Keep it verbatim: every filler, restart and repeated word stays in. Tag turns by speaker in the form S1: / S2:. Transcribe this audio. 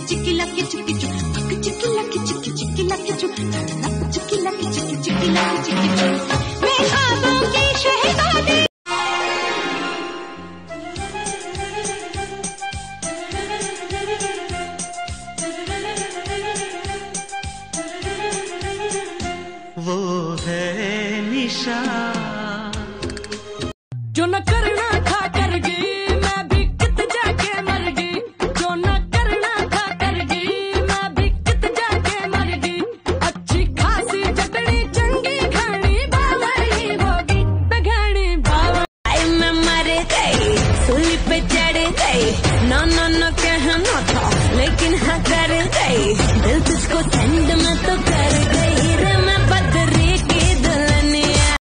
S1: चिकी lucky चिकी चुक चिकी lucky चिकी चिकी lucky चुक चिकी lucky चिकी चिकी lucky चिकी चुक मैं ख्वाबों की शहजादी।
S2: वो है निशा
S3: जो न करना था कर गई, मैं भी कित जाके मर गई। जो न करना था कर गई, मैं भी कित जाके मर गई। अच्छी खासी चटनी चंगी घनी बावर ही होगी, घनी बावर।
S4: आई मैं मर गई, सूली पे चढ़ गई। नो नो नो कहना था लेकिन हाँ कर गई। दिल तुझको